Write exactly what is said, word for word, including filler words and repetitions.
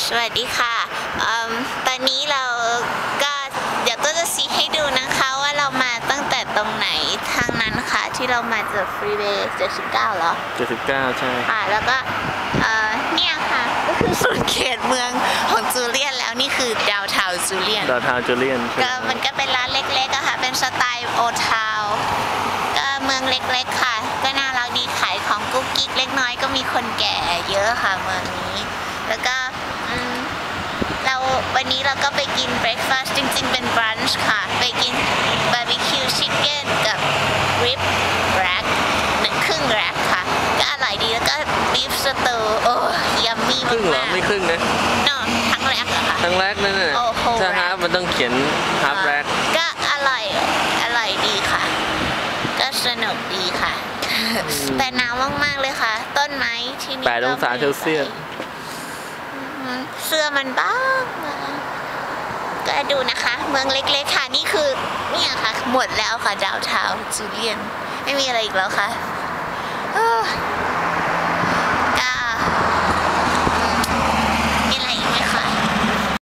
สวัสดีค่ะตอนนี้เราก็เดี๋ยวต้นจะชี้ให้ดูนะคะว่าเรามาตั้งแต่ตรงไหนทางนั้นค่ะที่เรามาจากฟรีเวย์เจ็ดสิบเก้าเหรอเจ็ดสิบเก้าใช่ค่ะแล้วก็เนี่ยค่ะก็คือส่วนเขตเมืองของจูเลียนแล้วนี่คือดาวทาวน์จูเลียนดาวทาวน์จูเลียนก็มันก็เป็นร้านเล็กๆอะค่ะเป็นสไตล์โอทาวน์ก็เมืองเล็กๆค่ะก็น่ารักดีขายของกุ๊กกิ๊กเล็กน้อยก็มีคนแก่เยอะค่ะเมืองนี้แล้วก็เราวันนี้เราก็ไปกินเบรคฟาสต์จริงๆเป็นบรันช์ค่ะไปกินบาร์บีคิวชิคเก้นกับริบแร็กหนึ่งครึ่งแร็กค่ะก็อร่อยดีแล้วก็บีฟสเตอร์โอ้ยัมมี่มากๆครึ่งเหรอไม่ครึ่งนะเนาะทั้งแร็กอะค่ะทั้งแร็กนั่นน่ะถ้าฮาร์ฟมันต้องเขียนฮาร์ฟแร็กก็อร่อยอร่อยดีค่ะก็สนุกดีค่ะแต่หนาวมากๆเลยค่ะต้นไม้ที่นี่แปดองศาเซลเซียสเสื้อมันบ้างก็ดูนะคะเมืองเล็กๆค่ะนี่คือเนี่ยค่ะหมดแล้วค่ะดาวทาวน์จูเลียนไม่มีอะไรอีกแล้วค่ะ